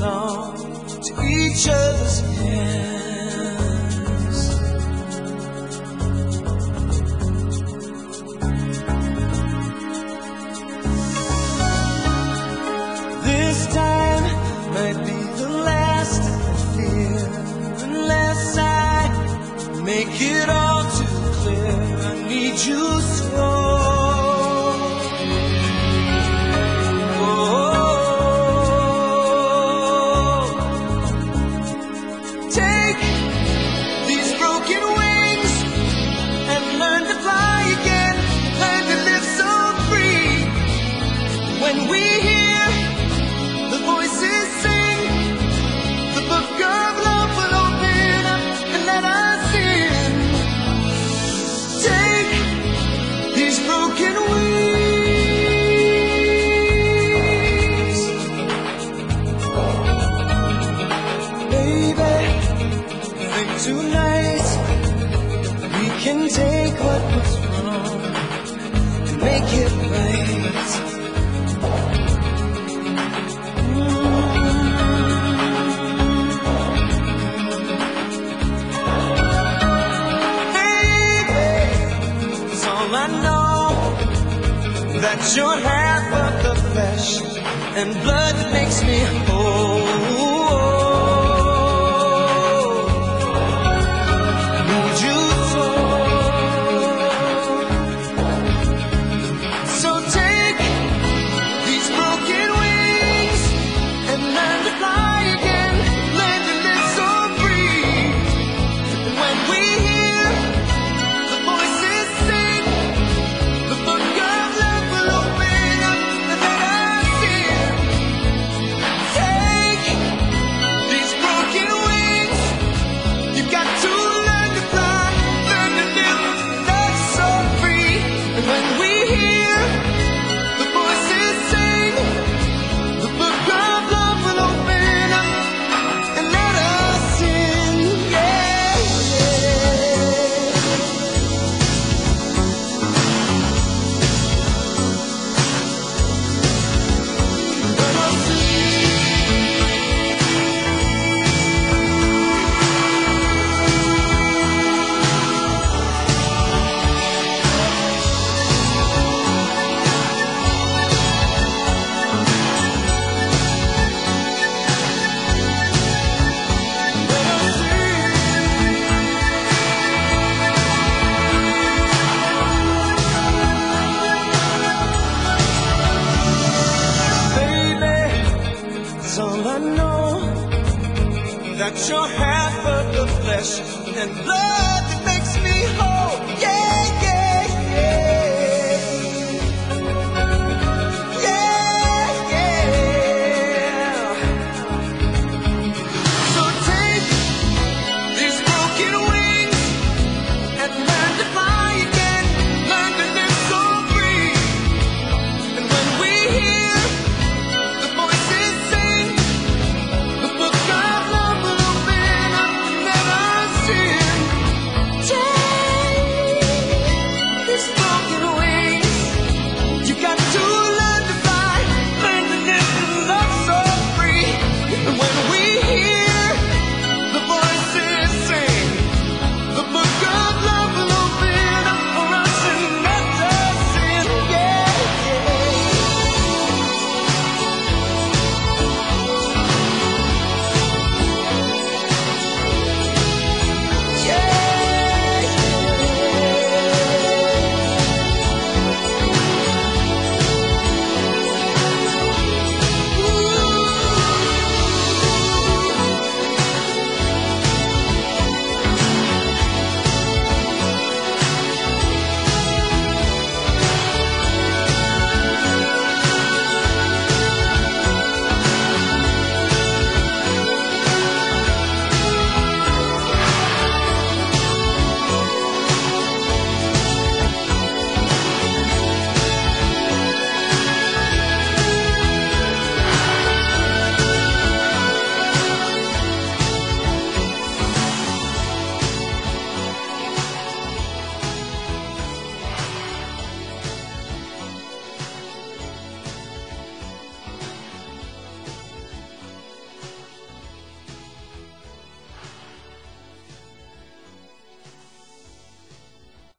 belong to each other's hands. This time might be the last I fear, unless I make it all too clear. I need you so. Tonight we can take what was wrong and make it right. Baby, it's all I know, that you're half of the flesh and blood that makes me whole. That you're half of the flesh and blood that makes me whole. Yeah, yeah, yeah. Yeah, yeah. So take these broken wings and learn to fly again. Learn to live so free. And when we hear the voices sing, the book of love will open up and let us see.